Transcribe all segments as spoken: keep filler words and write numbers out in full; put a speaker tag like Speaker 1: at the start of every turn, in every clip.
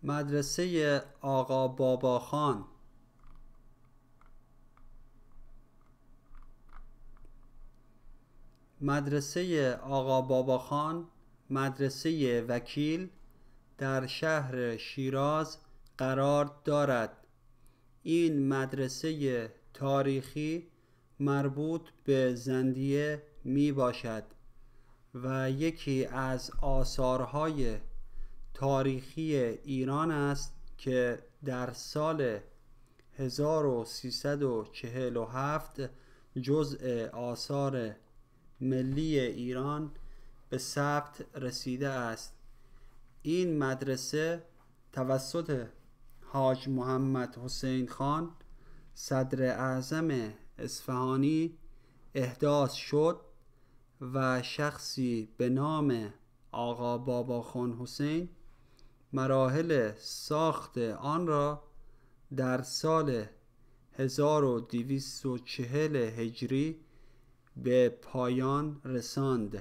Speaker 1: مدرسه آقا باباخان. مدرسه آقا باباخان مدرسه وکیل در شهر شیراز قرار دارد. این مدرسه تاریخی مربوط به زندیه می باشد و یکی از آثارهای تاریخی ایران است که در سال هزار و سیصد و چهل و هفت جزء آثار ملی ایران به ثبت رسیده است. این مدرسه توسط حاج محمد حسین خان صدر اعظم اصفهانی احداث شد و شخصی به نام آقا باباخان حسین مراحل ساخت آن را در سال هزار و دویست و چهل هجری به پایان رساند.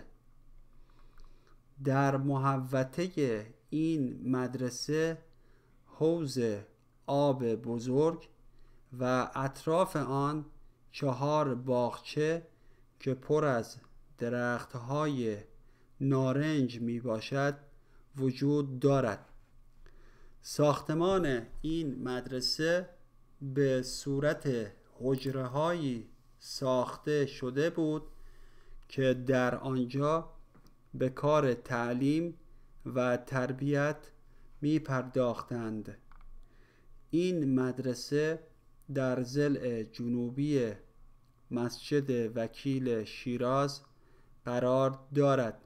Speaker 1: در محوطه این مدرسه حوض آب بزرگ و اطراف آن چهار باغچه که پر از درختهای نارنج می باشد وجود دارد. ساختمان این مدرسه به صورت حجره‌هایی ساخته شده بود که در آنجا به کار تعلیم و تربیت می پرداختند. این مدرسه در ضلع جنوبی مسجد وکیل شیراز قرار دارد.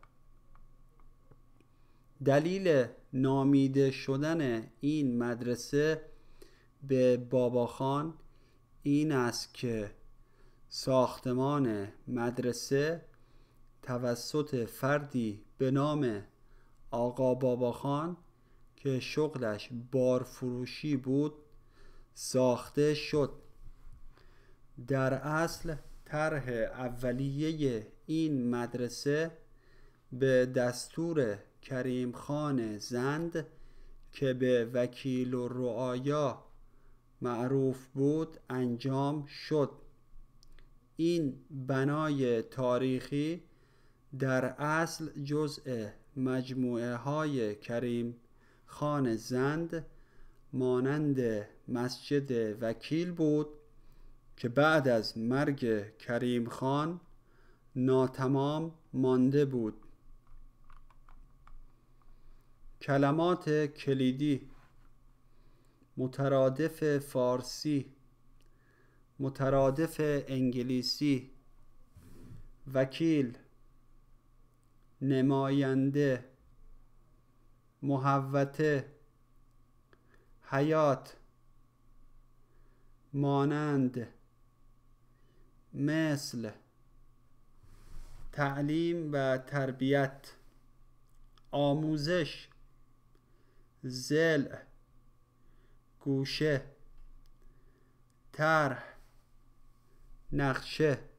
Speaker 1: دلیل نامیده شدن این مدرسه به باباخان این است که ساختمان مدرسه توسط فردی به نام آقا باباخان که شغلش بارفروشی بود ساخته شد. در اصل طرح اولیه این مدرسه به دستور کریم خان زند که به وکیل الرعایا معروف بود انجام شد. این بنای تاریخی در اصل جزء مجموعه های کریم خان زند مانند مسجد وکیل بود که بعد از مرگ کریم خان ناتمام مانده بود. کلمات کلیدی: مترادف فارسی، مترادف انگلیسی، وکیل، نماینده، محوطه، حیات، مانند، مثل، تعلیم و تربیت، آموزش، ضلع، گوشه، طرح، نقشه.